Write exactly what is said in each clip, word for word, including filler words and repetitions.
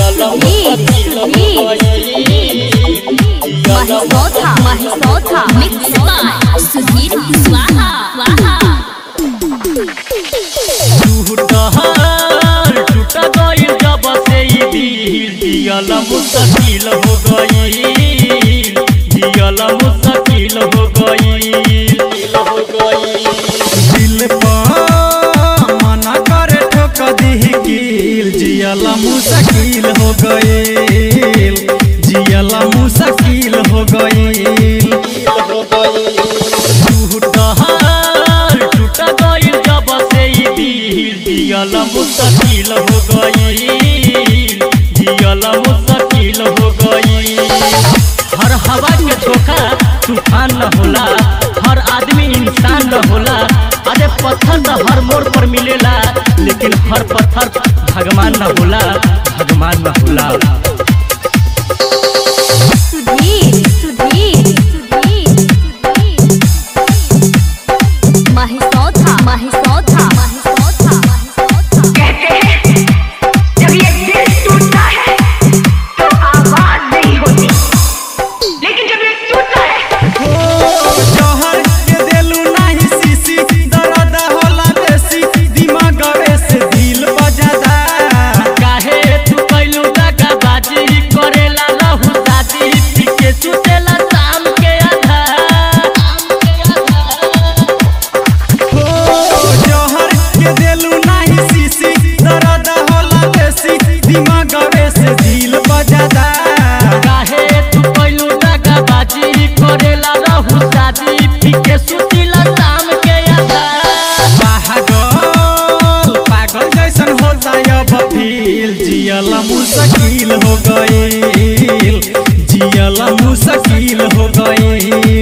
Mahesota, Mahesota, mixed by Sudhir Kuswaha. टूटा गई जब से दिल जियल मुश्किल हो गई, जियल मुश्किल हो गई, दिल पर मना करे ठोक दी कील, जियल मुश्किल हो गई, जियल मुश्किल हो गई। टूटा गई जब से दिल जियल मुश्किल हो गई, जियल मुश्किल हो गई। हर हवा के झोंका तूफान न होला, हर आदमी इंसान न होला। अरे पत्थर न हर मोड़ पर मिलेला, लेकिन हर पत्थर भगवान न होला, भगवान न होला। Sudhir Sudhir Sudhir Mahesota, Mahesota, Mahesota, Mahesota। कहते हैं जब ये दिल टूटता है तो आवाज नहीं होती, लेकिन जब ये टूटता है जहर के देलू नहीं सीसी, दर्द होला बेसी, दिमागवे से दिल बजादा। काहे तू कैलू लगा बाजी, करेला लहू शादी, पीके सुतेला शाम के आधा। जहर के देलू नहीं सीसी, दर्द होला बेसी, दिमागवे से दिल बजादा। काहे तू कैलू लगा बाजी, करेला लहू शादी, पीके सुतेला शाम के आधा। पागल पागल जैसन होता अब फील, जियल मुश्किल हो गई, जियल मुश्किल हो गई।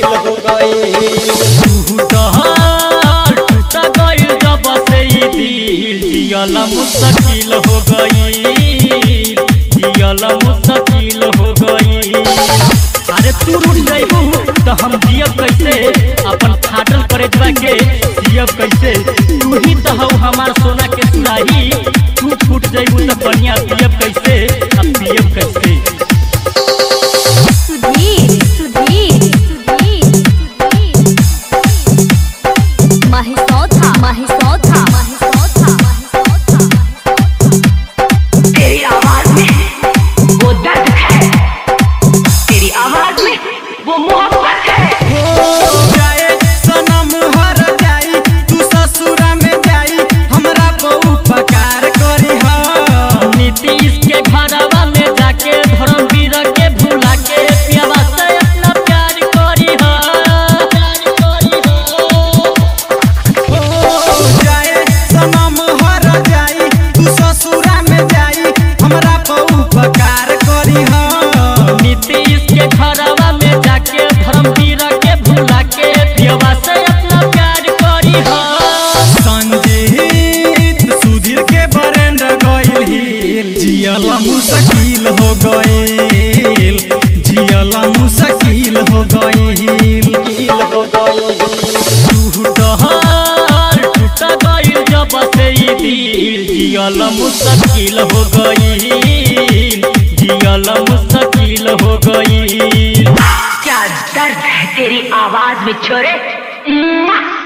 टूटा गई जब से दिल जियल मुश्किल हो गई, जियल मुश्किल हो गई। अरे तू रूठ जाइबू तो हम जियब कैसे, अपन फाटल करे के जियब कैसे। तू ही तो हौ हमार सोना के सुराही, तू छूट जाइबू तो बढ़िया पियब कैसे, अब पियब कैसे। Sudhir Sudhir Sudhir Mahesota, Mahesota, Mahesota, Mahesota। तेरी आवाज में वो दर्द है, तेरी आवाज में वो मोहब्बत है। जाए सनम हर जाई, तू ससुरा में जाई, हमरा को उपकार करी हा। नीतीश के घरवा में जाके धर्मवीर के भुला के पियावा से अपना प्यार करी हा। जाए सनम हर जाई, तू ससुरा में जाई, हमरा को उपकार करी हा। नीतीश के घरवा में जाके धर्मवीर के भुला के पियावा से अपना प्यार करी हा। संजीत सुधीर के बरेंड गइल हिल, जियल मुश्किल हो गइल, जियल मुश्किल हो गइल। टूटा गइल जब से दिल, जियल मुश्किल हो गइल, जियल मुश्किल हो गइल। क्या दर्द है तेरी आवाज में छोरे।